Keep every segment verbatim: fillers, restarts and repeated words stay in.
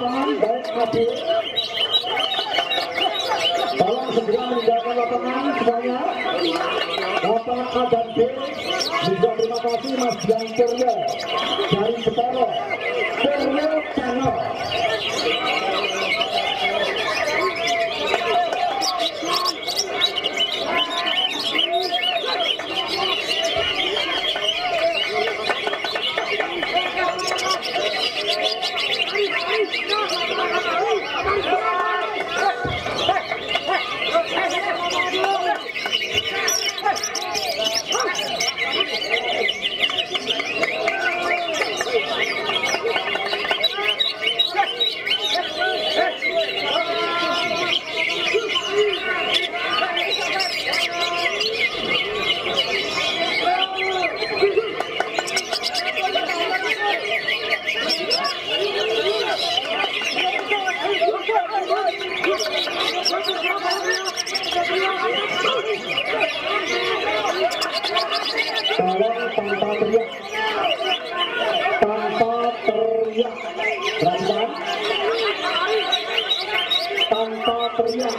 lapangan, baik Adi. Tolong segera meninggalkan lapangan semuanya. Lapangan A dan B. Juga terima kasih Mas Dian Surya dari Betaro. Surya Channel. Tolong tanpa teriak, tanpa teriak, perhatikan, tanpa teriak.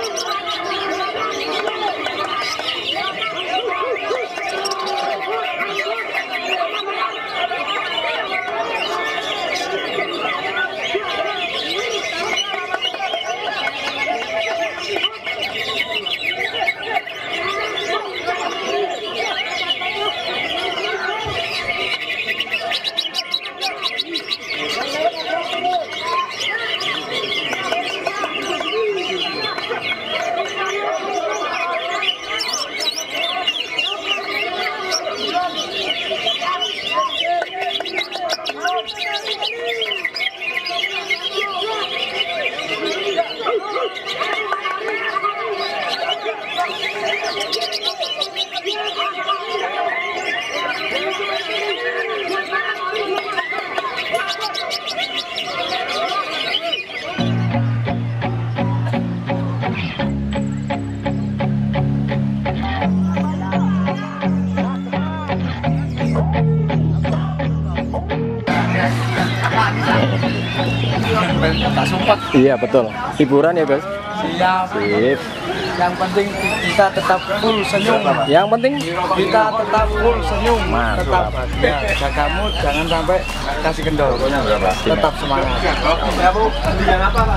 Tak sumpah. Iya betul. Hiburan ya guys. Siap. Sip. Yang penting kita tetap full senyum. Yang penting Kita tetap full senyum. Mas, Tetap bahagia. Jaga mood, jangan sampai kasih kendor. Tetap semangat. Ya Bu. Yang apa Pak?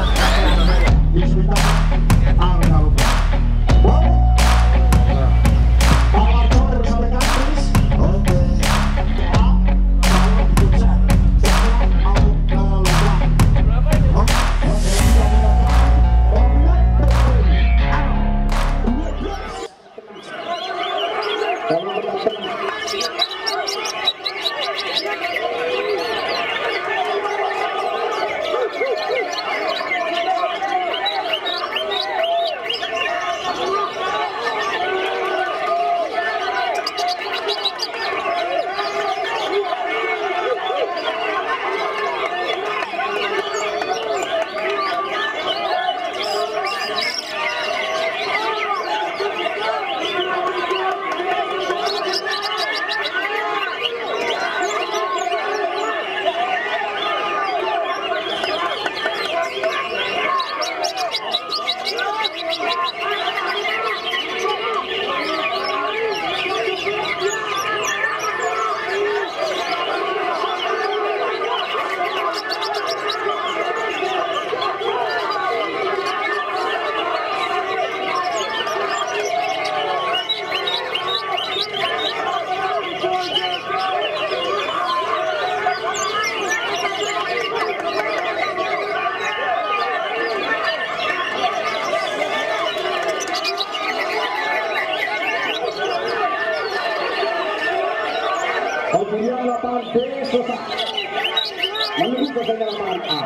Kemudian lapangan B selesai menuju ke lapangan A.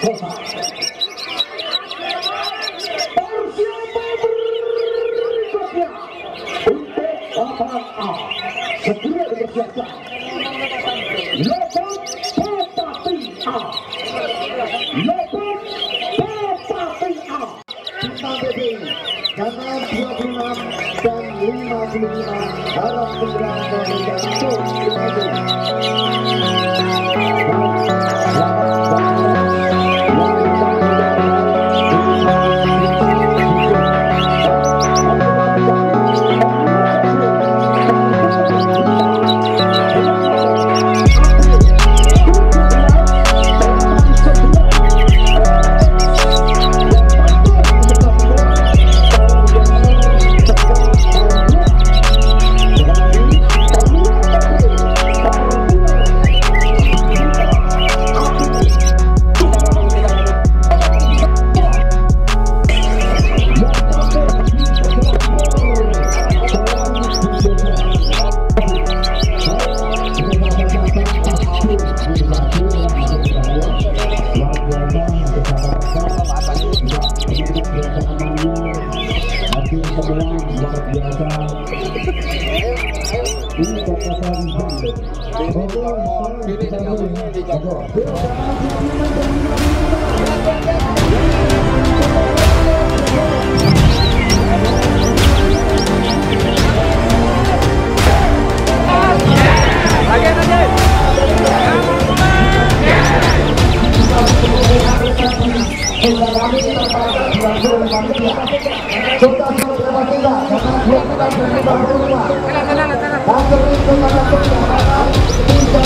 Kota. Persiapan berikutnya untuk lapangan A segera dipersiapkan. Lompat Petapi A. Lompat Petapi A. Bintang B B channel dua puluh enam dan lima puluh lima dalam penggerak Indonesia Show United.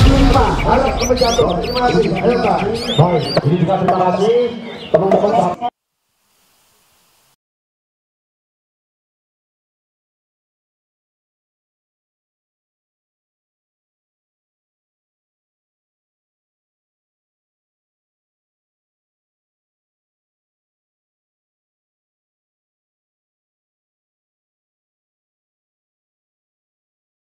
Baik, ini juga terima kasih teman-teman.